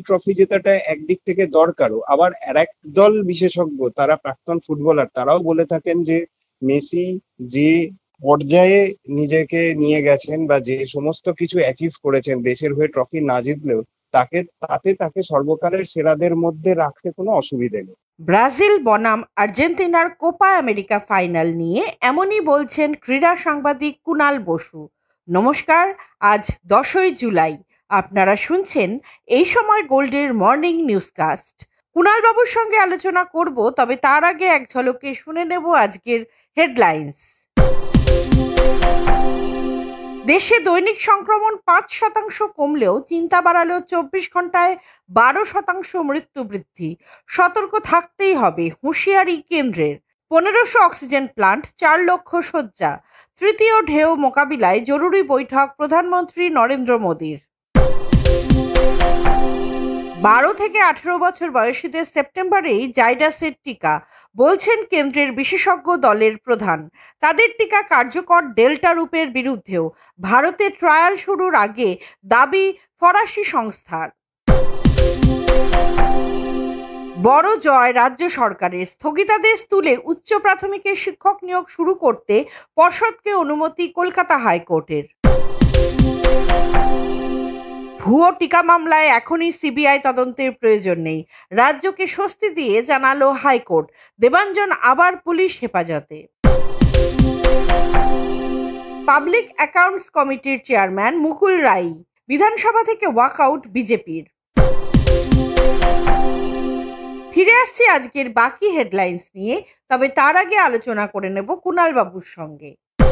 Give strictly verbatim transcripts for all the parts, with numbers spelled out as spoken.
Trophy জেতাটা একদিক থেকে দরকারও, আবার আর এক দল বিশেষজ্ঞ তারা প্রাক্তন ফুটবলার তারাও বলে থাকেন যে মেসি যে পর্যায়ে নিজেকে নিয়ে গেছেন বা যে সমস্ত কিছু অ্যাচিভ করেছেন দেশের হয়ে ট্রফি না জিতলেও তাকে তাতে তাকে সর্বকালের সেরাদের মধ্যে রাখতে কোনো অসুবিধে নেই। ব্রাজিল বনাম আর্জেন্টিনার কোপা আমেরিকা ফাইনাল নিয়ে এমনই বলছেন ক্রীড়া সাংবাদিক কুনাল বসু। নমস্কার, আজ দশই জুলাই। আপনারা শুনছেন এই সময় গোল্ডের মর্নিং নিউজকাস্ট। কুনাল বাবুর সঙ্গে আলোচনা করব, তবে তার আগে এক ঝলকে শুনে নেব আজকের হেডলাইন্স। দেশে দৈনিক সংক্রমণ পাঁচ শতাংশ কমলেও চিন্তা বাড়ালো চব্বিশ ঘন্টায় বারো শতাংশ মৃত্যু বৃদ্ধি। সতর্ক থাকতেই হবে, হুঁশিয়ারি কেন্দ্রের। পনেরোশো অক্সিজেন প্লান্ট, চার লক্ষ শয্যা। তৃতীয় ঢেউ মোকাবিলায় জরুরি বৈঠক প্রধানমন্ত্রী নরেন্দ্র মোদীর। বারো থেকে আঠেরো বছর বয়সীদের সেপ্টেম্বরেই জাইডাসের টিকা, বলছেন কেন্দ্রের বিশেষজ্ঞ দলের প্রধান। তাদের টিকা কার্যকর ডেল্টা রূপের বিরুদ্ধেও ভারতে ট্রায়াল শুরুর আগে দাবি ফরাসি সংস্থার। বড় জয় রাজ্য সরকারের, স্থগিতাদেশ তুলে উচ্চ প্রাথমিকের শিক্ষক নিয়োগ শুরু করতে পর্ষদকে অনুমতি কলকাতা হাইকোর্টের। ভুয়ো টিকা মামলায় এখনই সিবিআই তদন্তের প্রয়োজন নেই, রাজ্যকে স্বস্তি দিয়ে জানালো হাইকোর্ট। দেবাঞ্জন আবার পুলিশ হেফাজতে। পাবলিক অ্যাকাউন্টস কমিটির চেয়ারম্যান মুকুল রাই, বিধানসভা থেকে ওয়াকআউট বিজেপির। ফিরে আসছি আজকের বাকি হেডলাইন্স নিয়ে, তবে তার আগে আলোচনা করে নেব কুনাল বাবুর সঙ্গে।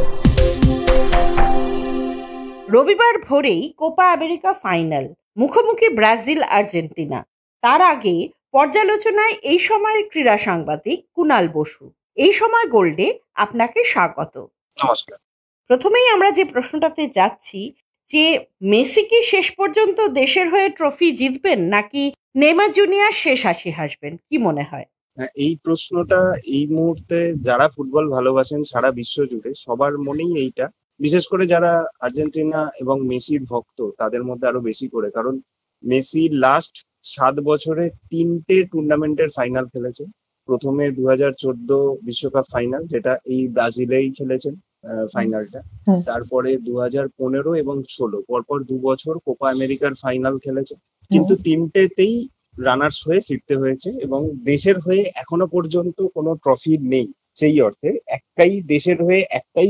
রবিবার ভোরেই কোপা আমেরিকা ফাইনাল, মুখোমুখি ব্রাজিল আর্জেন্টিনা। তার আগে পর্যালোচনায় এই সময়ের ক্রীড়া সাংবাদিক কুনাল বসু। এই সময় গোল্ডে আপনাকে স্বাগত। নমস্কার। প্রথমেই আমরা যে প্রশ্নটাতে যাচ্ছি, যে মেসি কি শেষ পর্যন্ত দেশের হয়ে ট্রফি জিতবেন, নাকি নেইমার জুনিয়র শেষ হাসি হাসবেন? কি মনে হয়? এই প্রশ্নটা এই মুহূর্তে যারা ফুটবল ভালোবাসেন সারা বিশ্ব জুড়ে সবার মনেই এইটা, বিশেষ করে যারা আর্জেন্টিনা এবং মেসির ভক্ত তাদের মধ্যে আরো বেশি করে, কারণ মেসি লাস্ট সাত বছরে তিনটে টুর্নামেন্টের ফাইনাল খেলেছে। প্রথমে দু হাজার চোদ্দ বিশ্বকাপ ফাইনাল, যেটা এই ব্রাজিলেই খেলেছেন ফাইনালটা। তারপরে দু হাজার পনেরো এবং ষোলো পরপর দু বছর কোপা আমেরিকার ফাইনাল খেলেছে, কিন্তু তিনটেতেই রানার্স হয়ে ফিরতে হয়েছে এবং দেশের হয়ে এখনো পর্যন্ত কোনো ট্রফি নেই। সেই অর্থে একটাই দেশের হয়ে একটাই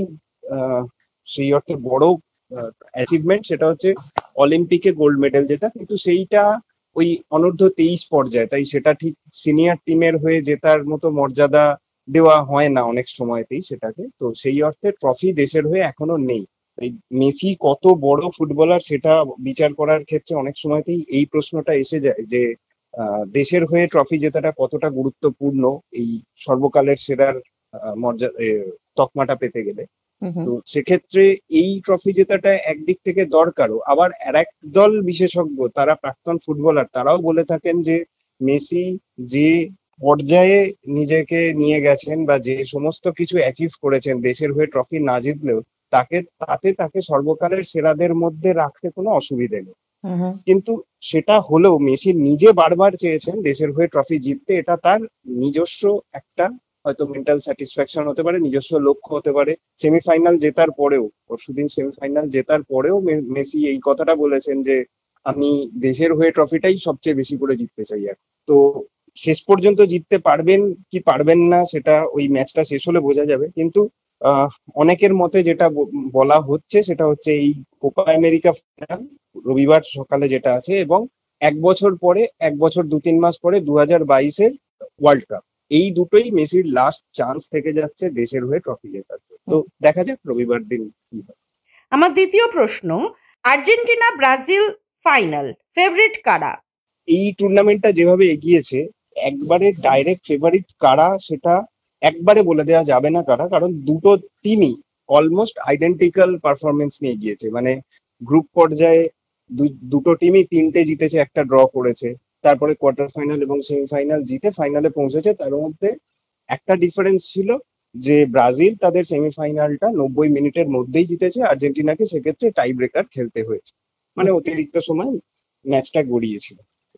সেই অর্থে বড় অ্যাচিভমেন্ট, সেটা হচ্ছে অলিম্পিকে গোল্ড মেডেল জেতা, কিন্তু সেইটা ওই অনূর্ধ্ব তেইশ পর্যায়ে, তাই সেটা ঠিক সিনিয়র টিমের হয়ে জেতার মতো মর্যাদা দেওয়া হয় না অনেক সময়তেই সেটাকে। তো সেই অর্থে ট্রফি দেশের হয়ে এখনো নেই। মেসি কত বড় ফুটবলার সেটা বিচার করার ক্ষেত্রে অনেক সময়তেই এই প্রশ্নটা এসে যায় যে দেশের হয়ে ট্রফি জেতাটা কতটা গুরুত্বপূর্ণ এই সর্বকালের সেরার মর্যাদা তকমাটা পেতে গেলে। তো সেক্ষেত্রে এই ট্রফি জেতাটা একদিক থেকে দরকারও, আবার আর এক দল বিশেষজ্ঞ তারা প্রাক্তন ফুটবলার তারাও বলে থাকেন যে মেসি যে পর্যায়ে নিজেকে নিয়ে গেছেন বা যে সমস্ত কিছু অ্যাচিভ করেছেন দেশের হয়ে ট্রফি না জিতলেও তাকে তাতে তাকে সর্বকালের সেরাদের মধ্যে রাখতে কোনো অসুবিধে নেই। কিন্তু সেটা হলেও মেসি নিজে বারবার চেয়েছেন দেশের হয়ে ট্রফি জিততে, এটা তার নিজস্ব একটা হয়তো মেন্টাল স্যাটিসফ্যাকশন হতে পারে, নিজস্ব লক্ষ্য হতে পারে। সেমিফাইনাল জেতার পরেও, পরশুদিন সেমিফাইনাল জেতার পরেও মেসি এই কথাটা বলেছেন যে আমি দেশের হয়ে ট্রফিটাই সবচেয়ে বেশি করে জিততে চাই। এখন তো শেষ পর্যন্ত জিততে পারবেন কি পারবেন না সেটা ওই ম্যাচটা শেষ হলে বোঝা যাবে, কিন্তু আহ অনেকের মতে যেটা বলা হচ্ছে সেটা হচ্ছে এই কোপা আমেরিকা ফাইনাল রবিবার সকালে যেটা আছে, এবং এক বছর পরে, এক বছর দু তিন মাস পরে দু হাজার বাইশের ওয়ার্ল্ড কাপ, এই দুটোই মেসির লাস্ট চান্স থেকে যাচ্ছে দেশের হয়ে ট্রফি জেতার। তো দেখা যাক রবিবার দিন কি হয়। আমার দ্বিতীয় প্রশ্ন, আর্জেন্টিনা ব্রাজিল ফাইনাল, ফেভারিট কারা? এই টুর্নামেন্টটা যেভাবে এগিয়েছে একবারে ডাইরেক্ট ফেভারিট কারা সেটা একবারে বলে দেওয়া যাবে না কারা, কারণ দুটো টিমই অলমোস্ট আইডেন্টিক্যাল পারফরমেন্স নিয়ে গিয়েছে। মানে গ্রুপ পর্যায়ে দুটো টিমই তিনটে জিতেছে, একটা ড্র করেছে, তারপরে কোয়ার্টার ফাইনাল এবং সেমিফাইনাল জিতে ফাইনালে পৌঁছেছে। তার মধ্যে একটা ডিফারেন্স ছিল যে ব্রাজিল তাদের সেমিফাইনালটা নব্বই মিনিটের মধ্যেই জিতেছে, আর্জেন্টিনাকে সেক্ষেত্রে টাই ব্রেকার খেলতে হয়েছে, মানে অতিরিক্ত সময় ম্যাচটা গড়িয়েছিল।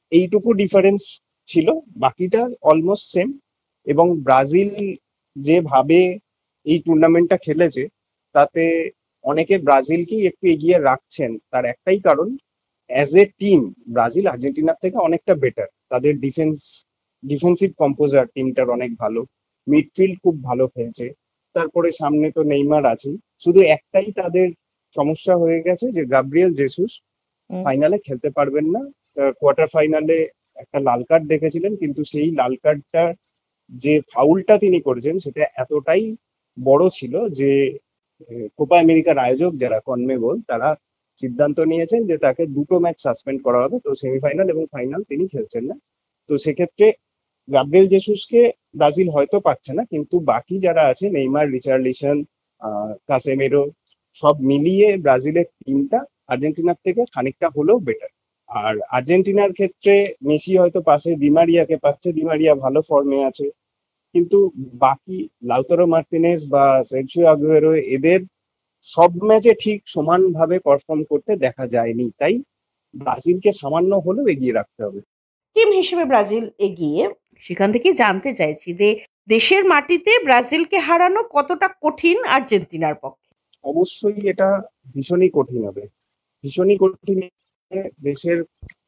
এইটুকু ডিফারেন্স ছিল, বাকিটা অলমোস্ট সেম। এবং ব্রাজিল যেভাবে এই টুর্নামেন্টটা খেলেছে তাতে অনেকে ব্রাজিলকেই একটু এগিয়ে রাখছেন। তার একটাই কারণ, অ্যাজ এ টিম ব্রাজিল আর্জেন্টিনার থেকে অনেকটা বেটার। তাদের ডিফেন্স ডিফেন্সিভ কম্পোজার টিমটার অনেক ভালো, মিডফিল্ড খুব ভালো খেলছে, তারপরে সামনে তো নেইমার আছে। শুধু একটাই তাদের সমস্যা হয়ে গেছে যে গাব্রিয়েল জেসুস ফাইনালে খেলতে পারবেন না। কোয়ার্টার ফাইনালে একটা লাল কার্ড দেখেছিলেন, কিন্তু সেই লাল কার্ডটা যে ফাউলটা তিনি করেছেন সেটা এতটাই বড় ছিল যে কোপা আমেরিকার আয়োজক যারা কনমেবল তারা সিদ্ধান্ত নিয়েছেন যে তাকে দুটো ম্যাচ সাসপেন্ড করা হবে। তো সেমিফাইনাল এবং ফাইনাল তিনি খেলছেন না। তো সেক্ষেত্রে গাব্রিয়েল জেসুসকে ব্রাজিল হয়তো পাচ্ছে না, কিন্তু বাকি যারা আছে নেইমার, রিচার্লিসন, আহ কাসেমেরো, সব মিলিয়ে ব্রাজিলের টিমটা আর্জেন্টিনার থেকে খানিকটা হলেও বেটার। আর আর্জেন্টিনার ক্ষেত্রে মেসি হয়তো পাশে দিমারিয়াকে পাচ্ছে, দিমারিয়া ভালো ফর্মে আছে, কিন্তু বাকি লাউতারো মার্টিনেজ বা সের্জিও আগুয়েরো এদের সব ম্যাচে ঠিক সমানভাবে পারফর্ম করতে দেখা যায়নি। তাই ব্রাজিলকে সামান্য হলেও এগিয়ে রাখতে হবে। টিম হিসেবে ব্রাজিল এগিয়ে, সেখান থেকে জানতে চাইছি যে দেশের মাটিতে ব্রাজিলকে হারানো কতটা কঠিন আর্জেন্টিনার পক্ষে। অবশ্যই এটা ভীষণই কঠিন হবে, ভীষণই কঠিন। দেশের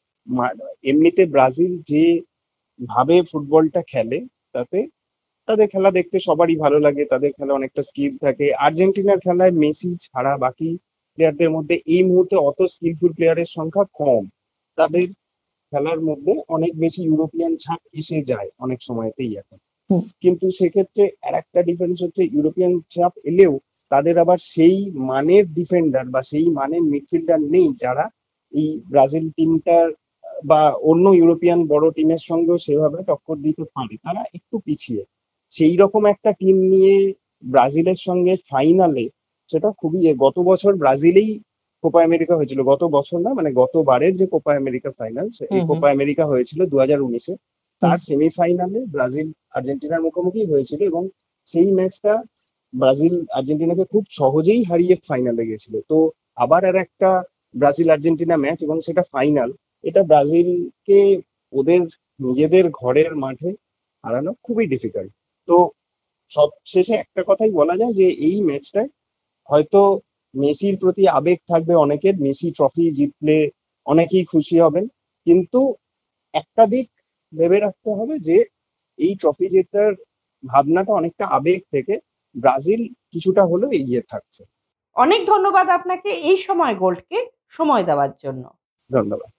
এমনিতে ব্রাজিল যে ভাবে ফুটবলটা খেলে তাতে তাদের খেলা দেখতে সবারই ভালো লাগে, তাদের খেলা অনেকটা স্কিল থাকে। আর্জেন্টিনার খেলায় মেসি ছাড়া বাকি প্লেয়ারদের মধ্যে এই মুহূর্তে অত স্কিলফুল প্লেয়ারের সংখ্যা কম। তাদের খেলার মধ্যে অনেক বেশি ইউরোপিয়ান ছাপ এসে যায় অনেক সময়তেই এখন। কিন্তু সেক্ষেত্রে আর একটা ডিফারেন্স হচ্ছে, ইউরোপিয়ান ছাপ এলেও তাদের আবার সেই মানের ডিফেন্ডার বা সেই মানের মিডফিল্ডার নেই যারা এই ব্রাজিল টিমটার বা অন্য ইউরোপিয়ান বড় টিমের সঙ্গেও সেভাবে টক্কর দিতে পারে। তারা একটু পিছিয়ে। সেই রকম একটা টিম নিয়ে ব্রাজিলের সঙ্গে ফাইনালে, সেটা খুবই, গত বছর ব্রাজিলেই কোপা আমেরিকা হয়েছিল, গত বছর না মানে গতবারের যে কোপা আমেরিকা ফাইনাল, এই কোপা আমেরিকা হয়েছিল দু হাজার উনিশে। তার সেমিফাইনালে ব্রাজিল আর্জেন্টিনার মুখোমুখি হয়েছিল এবং সেই ম্যাচটা ব্রাজিল আর্জেন্টিনাকে খুব সহজেই হারিয়ে ফাইনালে গেছিল। তো আবার আর একটা ব্রাজিল আর্জেন্টিনা ম্যাচ এবং সেটা ফাইনাল, এটা ব্রাজিলকে ওদের নিজেদের ঘরের মাঠে হারানো খুবই ডিফিকাল্ট। তো সব শেষে একটা কথাই বলা যায় যে এই ম্যাচটায় হয়তো মেসির প্রতি আবেগ থাকবে অনেকের, মেসি ট্রফি জিতলে অনেকেই খুশি হবেন, কিন্তু একটা দিক ভেবে রাখতে হবে যে এই ট্রফি জেতার ভাবনাটা অনেকটা আবেগ থেকে, ব্রাজিল কিছুটা হলেও এগিয়ে থাকছে। অনেক ধন্যবাদ আপনাকে এই সময় গোল্ডকে সময় দেওয়ার জন্য। ধন্যবাদ।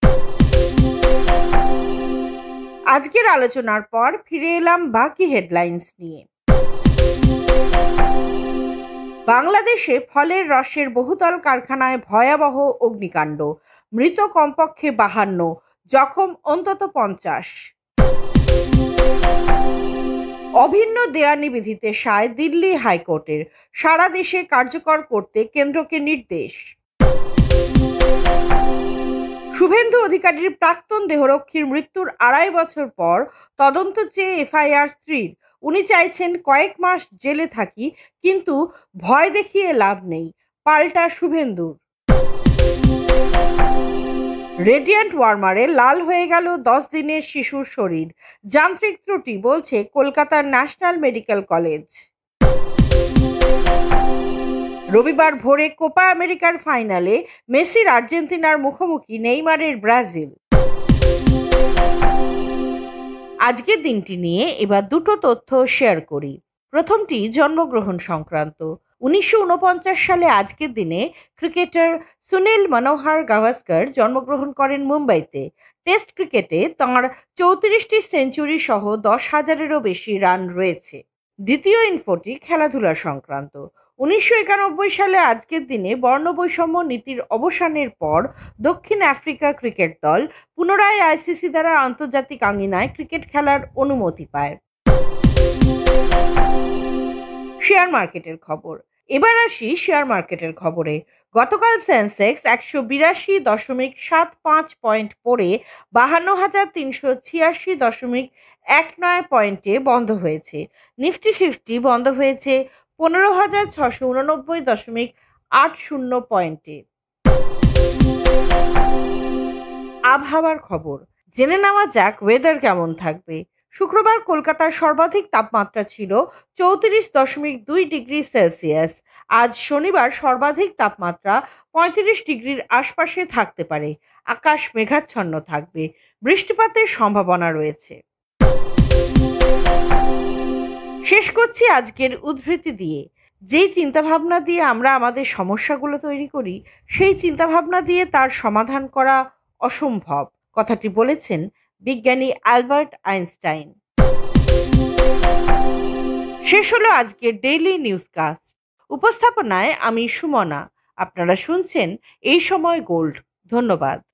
আজকের আলোচনার পর ফিরে এলাম বাকি হেডলাইন্স নিয়ে। বাংলাদেশে ফলের রসের বহুতল কারখানায় ভয়াবহ অগ্নিকাণ্ড, মৃত কমপক্ষে বাহান্ন, জখম অন্তত পঞ্চাশ। অভিন্ন দেওয়ানি বিধিতে সায় দিল্লি হাইকোর্টের, সারা দেশে কার্যকর করতে কেন্দ্রকে নির্দেশ। শুভেন্দু অধিকারীর প্রাক্তন দেহরক্ষীর মৃত্যুর আড়াই বছর পর তদন্ত চেয়ে এফআইআর স্ত্রীর, উনি চাইছেন কয়েক মাস জেলে থাকি, কিন্তু ভয় দেখিয়ে লাভ নেই, পাল্টা শুভেন্দুর। রেডিয়ান্ট ওয়ার্মারে লাল হয়ে গেল দশ দিনের শিশুর শরীর, যান্ত্রিক ত্রুটি বলছে কলকাতার ন্যাশনাল মেডিকেল কলেজ। রবিবার ভোরে কোপা আমেরিকার ফাইনালে মেসির আর্জেন্টিনার মুখোমুখি নেইমারের ব্রাজিল। আজকের দিনটি নিয়ে এবার দুটো তথ্য শেয়ার করি। প্রথমটি জন্মগ্রহণ সংক্রান্ত। উনিশশো উনপঞ্চাশ সালে আজকের দিনে ক্রিকেটার সুনীল মনোহর গাভাস্কর জন্মগ্রহণ করেন মুম্বাইতে। টেস্ট ক্রিকেটে তাঁর চৌত্রিশটি সেঞ্চুরি সহ দশ হাজারেরও বেশি রান রয়েছে। দ্বিতীয় ইনফোটি খেলাধুলা সংক্রান্ত। উনিশশো একানব্বই সালে আজকের দিনে বর্ণবৈষম্য নীতির অবসানের পর দক্ষিণ আফ্রিকা ক্রিকেট দল পুনরায় আইসিসি দ্বারা আন্তর্জাতিক আঙ্গিনায় ক্রিকেট খেলার অনুমতি পায়। শেয়ার মার্কেটের খবর। এবার আসি শেয়ার মার্কেটের খবরে। গতকাল সেন্সেক্স একশো বিরাশি দশমিক সাত পাঁচ পয়েন্ট পড়ে বাহান্ন হাজার তিনশো ছিয়াশি দশমিক এক নয় পয়েন্টে বন্ধ হয়েছে। নিফটি ফিফটি বন্ধ হয়েছে পনেরো হাজার ছশো উননব্বই দশমিক আট শূন্য পয়েন্টে। আবহাওয়ার খবর। জেনে নেওয়া যাক ওয়েদার কেমন থাকবে। শুক্রবার কলকাতার সর্বাধিক তাপমাত্রা ছিল চৌত্রিশ দশমিক দুই ডিগ্রি সেলসিয়াস। আজ শনিবার সর্বাধিক তাপমাত্রা পঁয়ত্রিশ ডিগ্রির আশপাশে থাকতে পারে। আকাশ মেঘাচ্ছন্ন থাকবে, বৃষ্টিপাতের সম্ভাবনা রয়েছে। শেষ করছি আজকের উদ্ধৃতি দিয়ে, যেই চিন্তাভাবনা দিয়ে আমরা আমাদের সমস্যাগুলো তৈরি করি, সেই চিন্তাভাবনা দিয়ে তার সমাধান করা অসম্ভব। কথাটি বলেছেন বিজ্ঞানী অ্যালবার্ট আইনস্টাইন। শেষ হলো আজকের ডেইলি নিউজকাস্ট। উপস্থাপনায় আমি সুমনা। আপনারা শুনছেন এই সময় গোল্ড। ধন্যবাদ।